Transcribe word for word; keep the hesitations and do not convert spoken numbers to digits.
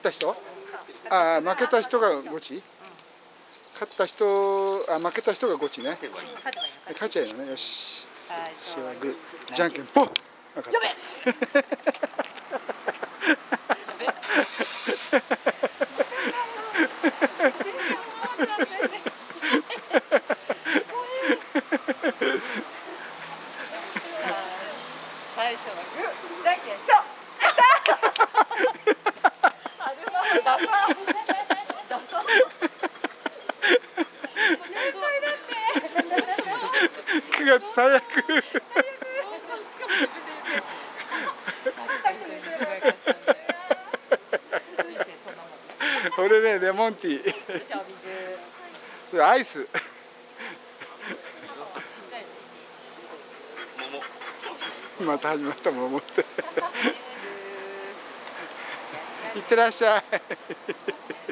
った人？ああ、負けた人がゴチ？勝った人、あ、負けた人がゴチね。勝ちゃいいのね。よし。しはグー、じゃんけんぽん。分かった。 最初はグー、じゃんけんしょ。ダサダサくがつ最悪。俺ね、レモンティー。アイス。また始まった桃って。いってらっしゃい。